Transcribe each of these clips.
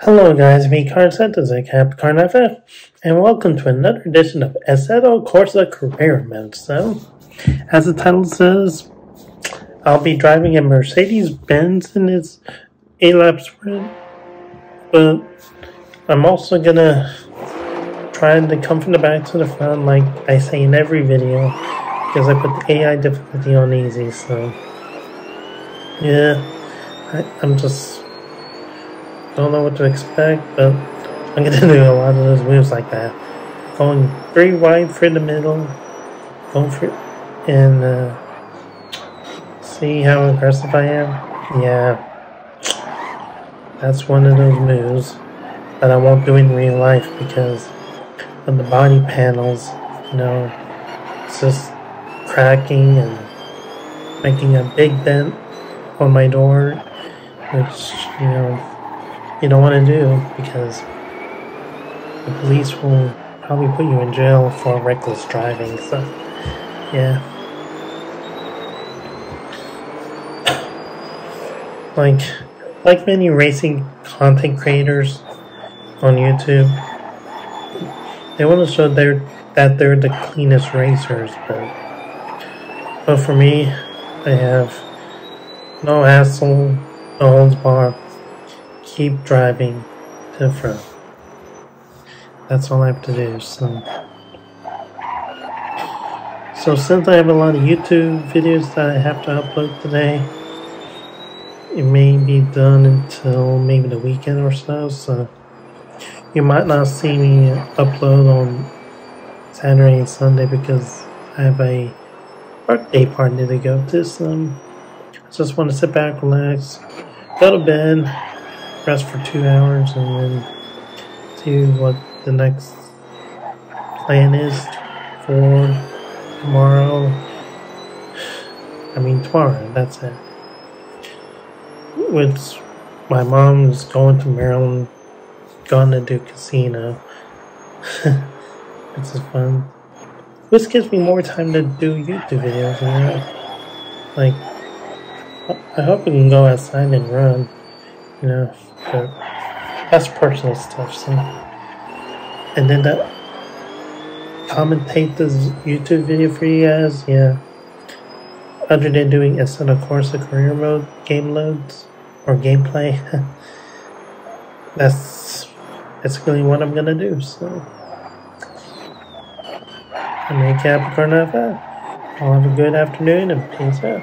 Hello guys, me Carnset, I Cap Carnafa, and welcome to another edition of Assetto Corsa Career Mode. So, as the title says, I'll be driving a Mercedes-Benz in its A-lap sprint, but I'm also gonna try to come from the back to the front like I say in every video, because I put the AI difficulty on easy, so yeah, I'm just don't know what to expect, but I'm gonna do a lot of those moves like that. Going very wide for the middle, going for and see how aggressive I am. Yeah, that's one of those moves that I won't do in real life because of the body panels. You know, it's just cracking and making a big dent on my door, which you don't want to do because the police will probably put you in jail for reckless driving. So, yeah. Like many racing content creators on YouTube, they want to show that they're the cleanest racers, but for me, I have no hassle, no holds barred. Keep driving to the front. That's all I have to do. So since I have a lot of YouTube videos that I have to upload today, it may be done until maybe the weekend or so. So you might not see me upload on Saturday and Sunday because I have a birthday party to go to. So I just want to sit back, relax, go to bed, rest for 2 hours, and then see what the next plan is for tomorrow. Tomorrow, that's it. With my mom's going to Maryland, going to do casino. It's just fun. This gives me more time to do YouTube videos, you know? Like, I hope we can go outside and run, you know? But that's personal stuff, so. And then to commentate this YouTube video for you guys, yeah. Other than doing Assetto Corsa career mode game loads or gameplay, that's really what I'm gonna do. So, I'm a Capricorn of that. I'll have a good afternoon and peace out.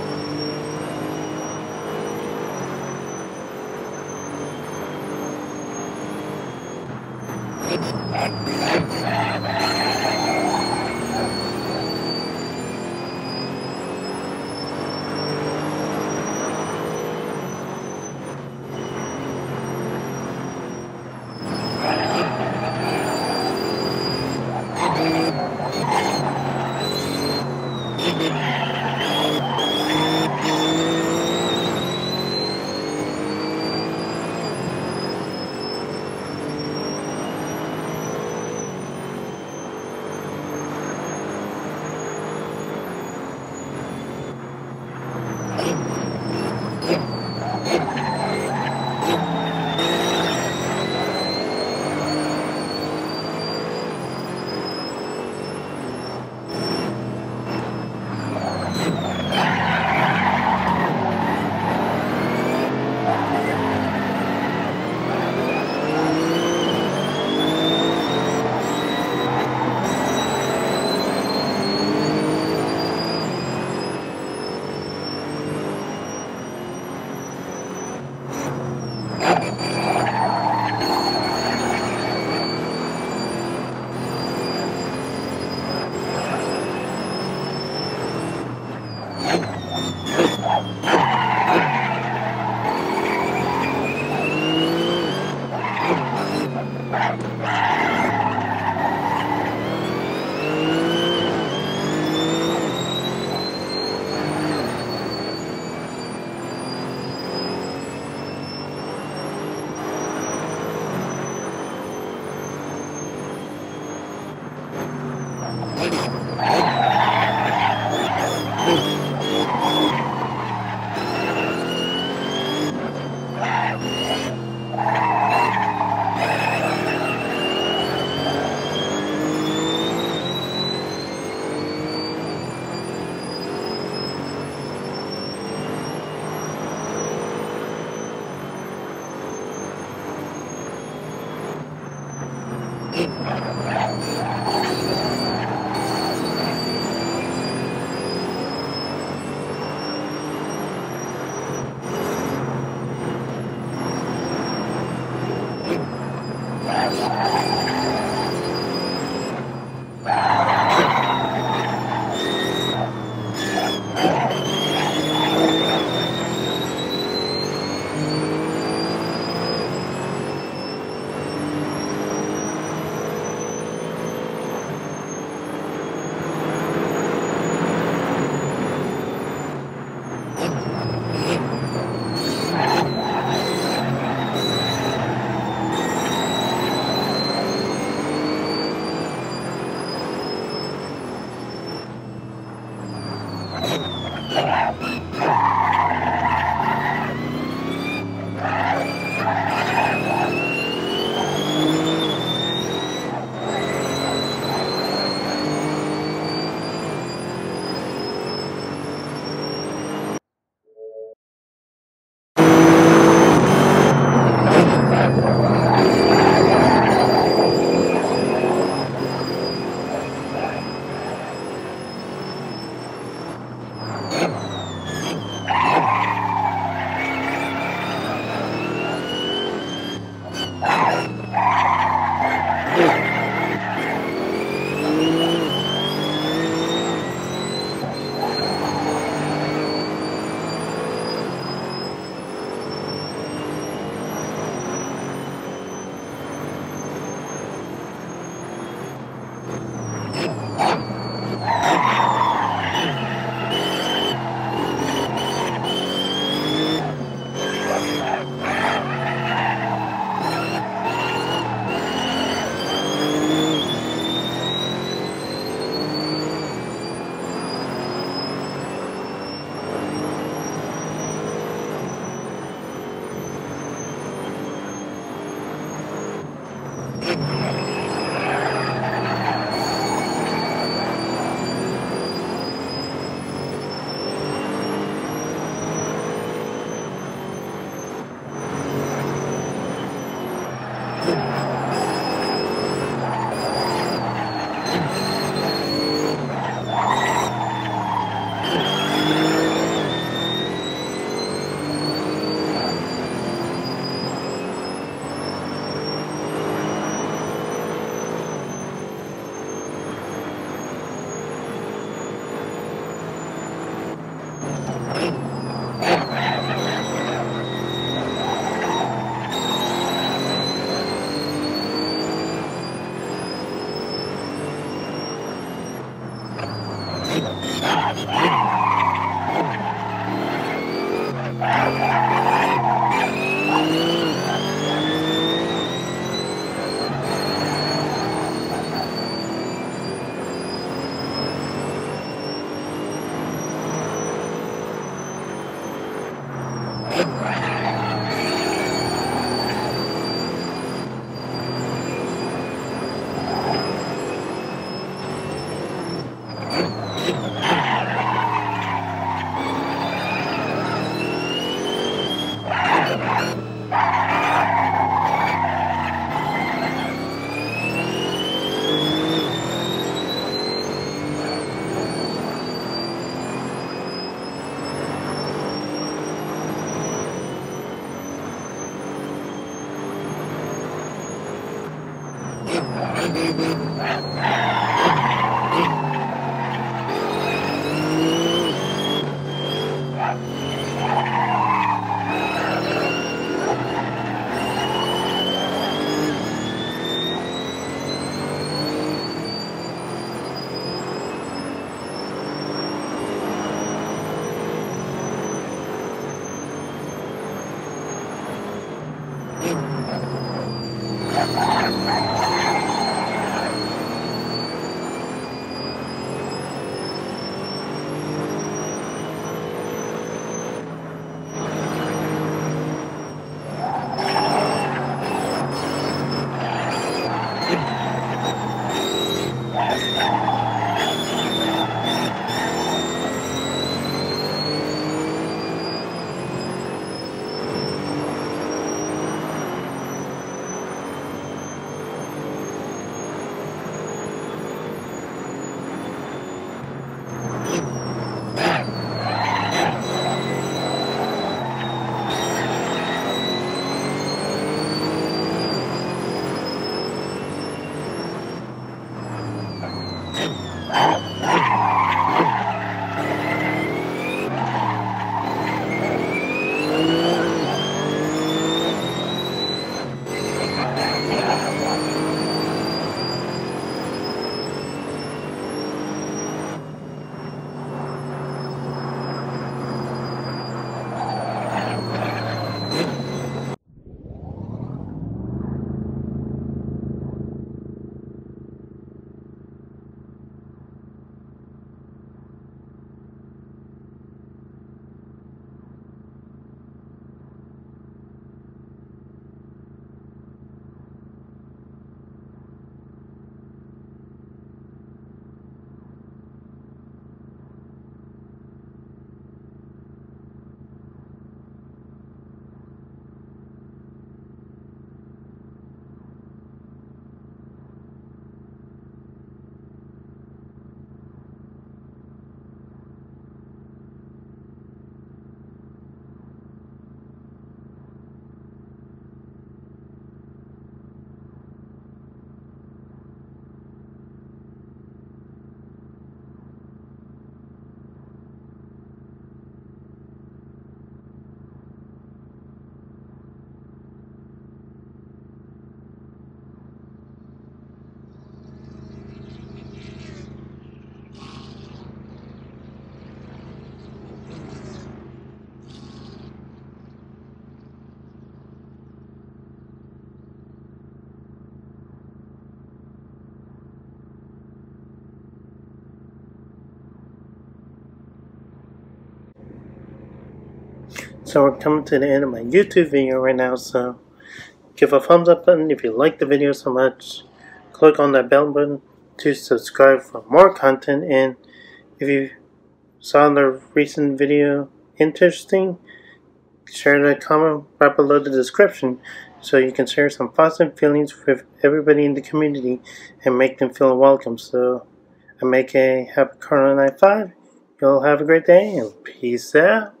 So we're coming to the end of my YouTube video right now, so give a thumbs up button if you like the video so much. Click on that bell button to subscribe for more content, and if you saw the recent video interesting, share the comment right below the description so you can share some thoughts and feelings with everybody in the community and make them feel welcome. So I make a happy Car 95. You'll have a great day and peace out.